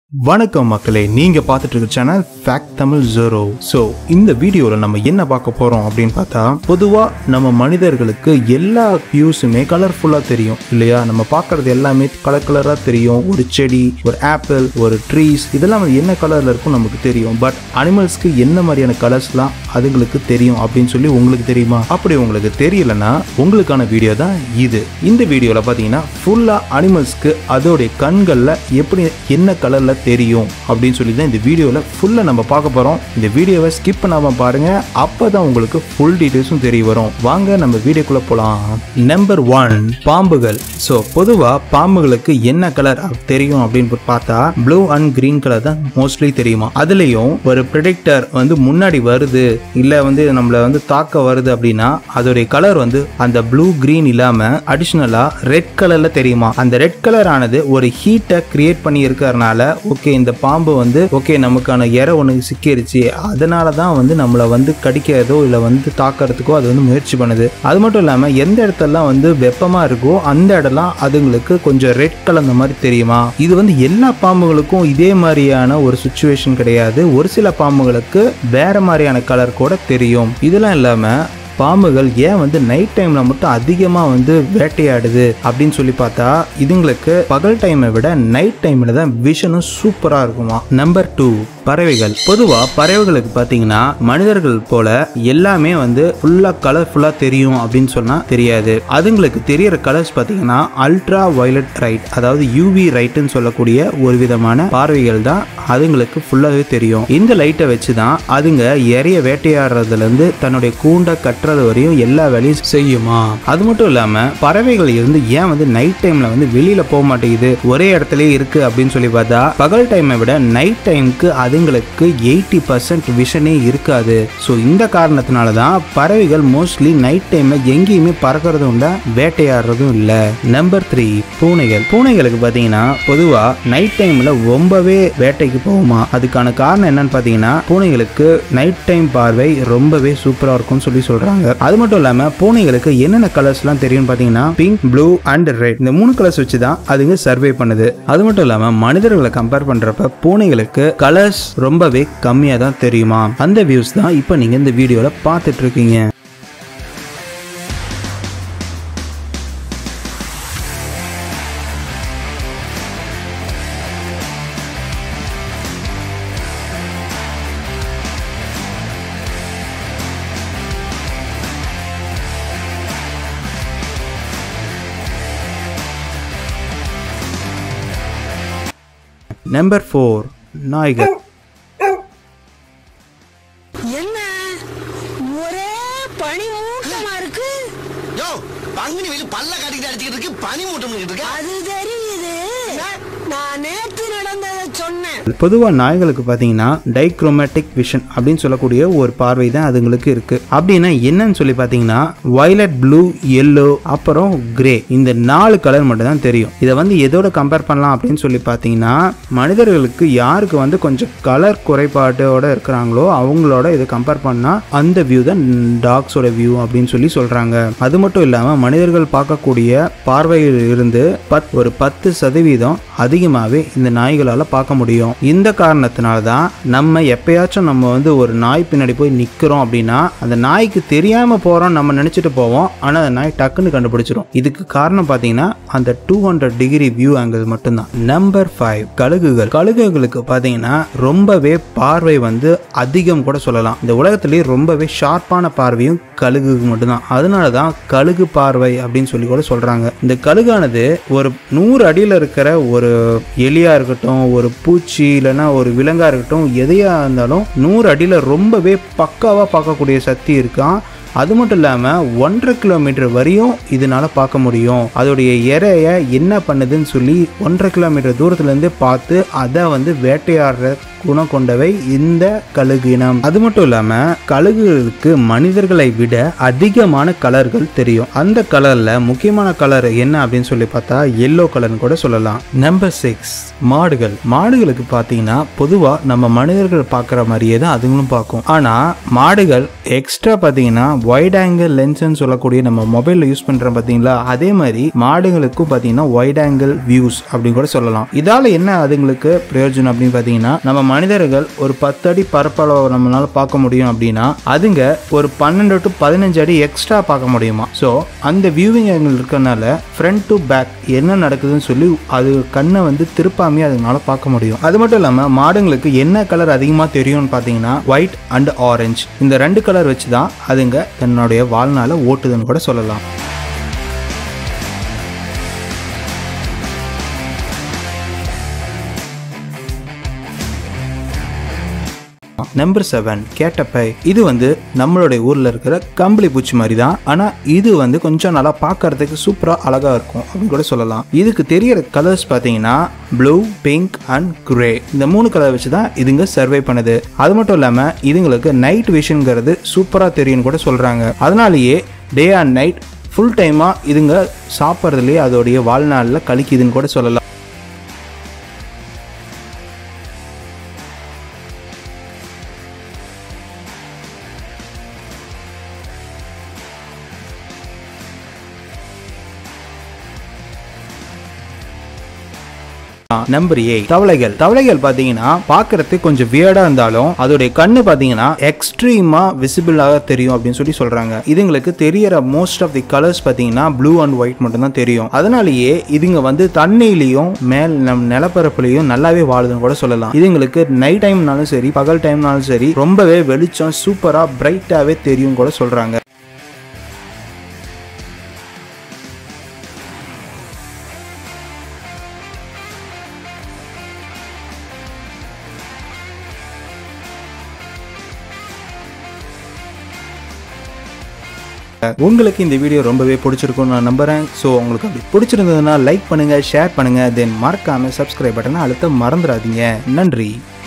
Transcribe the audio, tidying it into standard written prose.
வணக்கம் மக்களே, நீங்க பார்த்துட்டு இருக்க channel fact Tamil zero. So இந்த வீடியோவில் நம்ம என்ன பார்க்க போறோம் அப்படின்னு பார்த்தா, பொதுவாக நம்ம மனிதர்களுக்கு எல்லா வியூஸுமே கலர்ஃபுல்லாக தெரியும் இல்லையா? நம்ம பார்க்கறது எல்லாமே கலர் கலராக தெரியும். ஒரு செடி, ஒரு ஆப்பிள், ஒரு ட்ரீஸ், இதெல்லாம் என்ன கலரில் இருக்கும் நமக்கு தெரியும். பட் அனிமல்ஸ்க்கு என்ன மாதிரியான கலர்ஸ்லாம் அதுங்களுக்கு தெரியும் அப்படின்னு சொல்லி உங்களுக்கு தெரியுமா? அப்படி உங்களுக்கு தெரியலன்னா உங்களுக்கான வீடியோ தான் இது. இந்த வீடியோவில் பார்த்தீங்கன்னா ஃபுல்லாக அனிமல்ஸ்க்கு அதோடைய கண்களில் எப்படி என்ன கலரில் தெரியும் அப்படின்னு சொல்லி தான் இந்த வீடியோவில் ஃபுல்லாக நம்ம பார்க்க போகிறோம். இந்த வீடியோவை ஸ்கிப் பண்ணாமல் பாருங்க, அப்போ தான் உங்களுக்கு ஃபுல் டீட்டெயில்ஸும் தெரிய வரும். வாங்க நம்ம வீடியோக்குள்ளே போகலாம். நம்பர் 1, பாம்புகள். ஸோ பொதுவாக பாம்புகளுக்கு என்ன கலர் தெரியும் அப்படின்னு பார்த்தா ப்ளூ அண்ட் கிரீன் கலர் தான் மோஸ்ட்லி தெரியுமா. அதுலேயும் ஒரு ப்ரெடிக்டர் முன்னாடி வருது, இல்லை நம்மளை தாக்க வருது அப்படின்னா அதோடைய கலர் அந்த ப்ளூ கிரீன் இல்லாமல் அடிஷ்னலாக ரெட் கலரில் தெரியுமா. அந்த ரெட் கலர் ஆனது ஒரு ஹீட்டை கிரியேட் பண்ணி இருக்கிறதுனால ஓகே இந்த பாம்பு ஓகே நமக்கான இறை ஒன்று சிக்கிருச்சு, அதனால தான் நம்மளை கடிக்கிறதோ இல்லை தாக்கிறதுக்கோ அது முயற்சி பண்ணுது. அது மட்டும் இல்லாமல் எந்த இடத்தெல்லாம் வெப்பமாக இருக்கோ அந்த இடம்லாம் அதுங்களுக்கு கொஞ்சம் ரெட் கலந்த மாதிரி தெரியுமா. இது எல்லா பாம்புகளுக்கும் இதே மாதிரியான ஒரு சிச்சுவேஷன் கிடையாது. ஒரு சில பாம்புகளுக்கு வேற மாதிரியான கலர் கூட தெரியும். இதெல்லாம் இல்லாமல் பாம்புகள் ஏன் நைட் டைம்ல மட்டும் அதிகமா வேட்டையாடுது அப்படின்னு சொல்லி பார்த்தா, இதுங்களுக்கு பகல் டைமை விட நைட் டைம்ல தான் விஷனும் சூப்பரா இருக்குமா. நம்பர் 2, பறவைகள். பொதுவா பறவைகளுக்கு பாத்தீங்கன்னா மனிதர்கள் போல எல்லாமே ஃபுல்லா கலர்ஃபுல்லா தெரியும் அப்படின்னு சொன்னா தெரியாது. அதுங்களுக்கு தெரியற கலர்ஸ் பாத்தீங்கன்னா அல்ட்ரா வயலட் ரைட், அதாவது யூவி ரைட்னு சொல்லக்கூடிய ஒரு விதமான பார்வைகள் தான் அதுங்களுக்கு ஃபுல்லாவே தெரியும். இந்த லைட்டை வச்சுதான் அதுங்க இறைய வேட்டையாடுறதுல இருந்து தன்னுடைய கூண்டை கட்டுறது வரையும் எல்லா வேலையும் செய்யுமா. அது மட்டும் இல்லாம பறவைகள் ஏன் நைட் டைம்ல வெளியில போக மாட்டேங்குது, ஒரே இடத்துலயே இருக்கு அப்படின்னு சொல்லி பார்த்தா, பகல் டைமை விட நைட் டைமுக்கு அதுங்களுக்கு 80% விஷனே இருக்காது. ஸோ இந்த காரணத்தினால தான் பறவைகள் மோஸ்ட்லி நைட் டைம்ல எங்கேயுமே பறக்கிறதும் இல்லை, வேட்டையாடுறதும் இல்லை. நம்பர் 3, பூனைகள். பூனைகளுக்கு பார்த்தீங்கன்னா பொதுவா நைட் டைம்ல ரொம்பவே வேட்டைக்கு போகுமா. அதுக்கான காரணம் என்னன்னு பார்த்தீங்கன்னா, பூனைகளுக்கு நைட் டைம் பார்வை ரொம்பவே சூப்பரா இருக்கும்னு சொல்லி சொல்றாங்க. அது மட்டும் இல்லாம பூனைகளுக்கு என்னென்ன கலர்ஸ் எல்லாம் தெரியும் பார்த்தீங்கன்னா பிங்க், ப்ளூ அண்ட் ரெட், இந்த 3 கலர்ஸ் வச்சு தான் அதுங்க சர்வே பண்ணுது. அது மட்டும் இல்லாம மனிதர்களை கம்பேர் பண்றப்ப பூனைகளுக்கு கலர்ஸ் ரொம்பவே கம்மியா தான் தெரியுமா. அந்த வியூஸ் தான் இப்போ நீங்க இந்த வீடியோல பார்த்துட்டு இருக்கீங்க. நம்பர் 4, நாய்கள். என்ன ஒரே பனி மூட்டமா இருக்கு? யோ, பங்குனி வெயில் பல்ல காட்டிட்டு அடிச்சிட்டு இருக்கு, பனி மூட்டம் இருக்கு. அது தெரியுது, நான் நேத்து நடந்ததை சொன்னேன். பொதுவா நாய்களுக்கு பாத்தீங்கன்னா டைக்ரோமேட்டிக் விஷன் அப்படின்னு சொல்லக்கூடிய ஒரு பார்வை தான் அதுங்களுக்கு இருக்கு. அப்படின்னா என்னன்னு சொல்லி பாத்தீங்கன்னா வயலட், ப்ளூ, எல்லோ அப்புறம் கிரே, இந்த 4 கலர் மட்டும் தான் தெரியும். இதை எதோட கம்பேர் பண்ணலாம் அப்படின்னு சொல்லி பாத்தீங்கன்னா, மனிதர்களுக்கு யாருக்கு கொஞ்சம் கலர் குறைபாட்டோட இருக்கிறாங்களோ அவங்களோட இதை கம்பேர் பண்ணா அந்த வியூ தான் டாக்ஸோட வியூ அப்படின்னு சொல்லி சொல்றாங்க. அது மட்டும் இல்லாம மனிதர்கள் பார்க்கக்கூடிய பார்வையில் இருந்து ஒரு 10% அதிகமாகவே இந்த நாய்களால் பார்க்க முடியும். இந்த காரணத்தினால தான் நம்ம எப்பயாச்சும் நம்ம ஒரு நாய் பின்னாடி போய் நிற்கிறோம் அப்படின்னா அந்த நாய்க்கு தெரியாமல் போகிறோம் நம்ம நினச்சிட்டு போவோம், ஆனால் அந்த நாய் டக்குன்னு கண்டுபிடிச்சிடும். இதுக்கு காரணம் பார்த்தீங்கன்னா அந்த 200 டிகிரி வியூ ஆங்கிள் மட்டும்தான். நம்பர் 5, கழுகுகள். கழுகுகளுக்கு பார்த்தீங்கன்னா ரொம்பவே பார்வை அதிகம் கூட சொல்லலாம். இந்த உலகத்திலேயே ரொம்பவே ஷார்ப்பான பார்வையும் கழுகுக்கு மட்டும்தான். அதனால தான் கழுகு பார்வை அப்படின்னு சொல்லி கூட சொல்கிறாங்க. இந்த கழுகானது ஒரு 100 அடியில் இருக்கிற ஒரு எலியா இருக்கட்டும், ஒரு பூச்சி இல்லைன்னா ஒரு விலங்கா இருக்கட்டும், எதையா இருந்தாலும் 100 அடியில் ரொம்பவே பக்காவா பார்க்கக்கூடிய சக்தி இருக்கான். அது மட்டும் இல்லாமல் 1.5 கிலோமீட்டர் வரையும் இதனால பார்க்க முடியும். அதோடைய இறைய என்ன பண்ணுதுன்னு சொல்லி 1.5 கிலோமீட்டர் தூரத்துலேருந்து பார்த்து அதை வேட்டையாடுற குணம் கொண்டவை இந்த கழுகு இனம். அது மட்டும் இல்லாம கழுகுகளுக்கு மனிதர்களை விட அதிகமான கலர்கள் தெரியும். அந்த கலர்ல முக்கியமான கலர் என்ன அப்படின்னு சொல்லி பார்த்தா எல்லோ கலர்னு கூட சொல்லலாம். நம்பர் 6, மாடுகள். மாடுகளுக்கு பார்த்தீங்கன்னா பொதுவா நம்ம மனிதர்கள் பார்க்குற மாதிரியே தான் அதுங்களும் பார்க்கும். ஆனா மாடுகள் எக்ஸ்ட்ரா பார்த்தீங்கன்னா வைட் ஆங்கிள் லென்ஸ்ன்னு சொல்லக்கூடிய நம்ம மொபைல்ல யூஸ் பண்றோம் பாத்தீங்களா, அதே மாதிரி மாடுகளுக்கும் பாத்தீங்கன்னா வைட் ஆங்கிள் வியூஸ் அப்படின்னு கூட சொல்லலாம். இதால என்ன அதுங்களுக்கு பிரயோஜனம் அப்படின்னு பாத்தீங்கன்னா, நம்ம மனிதர்கள் ஒரு 10 அடி பரப்பளவு நம்மளால பார்க்க முடியும் அப்படின்னா அதுங்க ஒரு 12 to 15 அடி எக்ஸ்ட்ரா பார்க்க முடியுமா. ஸோ அந்த வியூவிங் ஆங்கிள் இருக்கறனால ஃப்ரண்ட் டு பேக் என்ன நடக்குதுன்னு சொல்லி அது கண்ணை வந்து திருப்பாமே அதனால பார்க்க முடியும். அது மட்டும் இல்லாம மாடுங்களுக்கு என்ன கலர் அதிகமா தெரியும்னு பாத்தீங்கன்னா ஒயிட் அண்ட் ஆரஞ்சு, இந்த 2 கலர் வச்சு தான் அதுங்க தன்னுடைய வாழ்நாள ஓட்டுதுன்னு கூட சொல்லலாம். நம்பர் 7 கேட்டப்பை. இது வந்து நம்மளுடைய ஊர்ல இருக்கிற கம்பளி பூச்சி மாதிரி தான், ஆனா இது வந்து கொஞ்சம் நல்லா பார்க்கறதுக்கு சூப்பரா அழகா இருக்கும் அப்படின்னு கூட சொல்லலாம். இதுக்கு தெரியற கலர்ஸ் பாத்தீங்கன்னா ப்ளூ, பிங்க் அண்ட் கிரே, இந்த 3 கலர் வச்சு தான் இதுங்க சர்வை பண்ணுது. அது மட்டும் இல்லாம இதுங்களுக்கு நைட் விஷன்ங்கிறது சூப்பரா தெரியும் கூட சொல்றாங்க. அதனாலேயே டே அண்ட் நைட் ஃபுல் டைமா இதுங்க சாப்பிட்றதுலேயே அதோடைய வாழ்நாளில் கழிக்குதுன்னு கூட சொல்லலாம். நம்பர் 8 தவளைகள். தவளைகள் பாத்தீங்கன்னா பாக்குறதுக்கு கொஞ்சம் வியர்டா இருந்தாலும் அதோடைய கண்ணு பாத்தீங்கன்னா எக்ஸ்ட்ரீமா விசிபிளாக தெரியும் அப்படின்னு சொல்லி சொல்றாங்க. இதுங்களுக்கு தெரியற மோஸ்ட் ஆஃப் தி கலர்ஸ் பாத்தீங்கன்னா ப்ளூ அண்ட் ஒயிட் மட்டும் தான் தெரியும். அதனாலேயே இதுங்க வந்து தண்ணியிலையும் மேல் நம் நிலப்பரப்புலையும் நல்லாவே வாழுதுன்னு கூட சொல்லலாம். இதுங்களுக்கு நைட் டைம்னாலும் சரி பகல் டைம்னாலும் சரி ரொம்பவே வெளிச்சம் சூப்பரா பிரைட்டாவே தெரியும் கூட சொல்றாங்க. உங்களுக்கு இந்த வீடியோ ரொம்பவே பிடிச்சிருக்கும்னு நான் நம்புறேன். ஸோ உங்களுக்கு அப்படி பிடிச்சிருந்ததுன்னா லைக் பண்ணுங்க, ஷேர் பண்ணுங்க, தென் மறக்காம சப்ஸ்கிரைப் பட்டனை அழுத்த மறந்துடாதீங்க. நன்றி.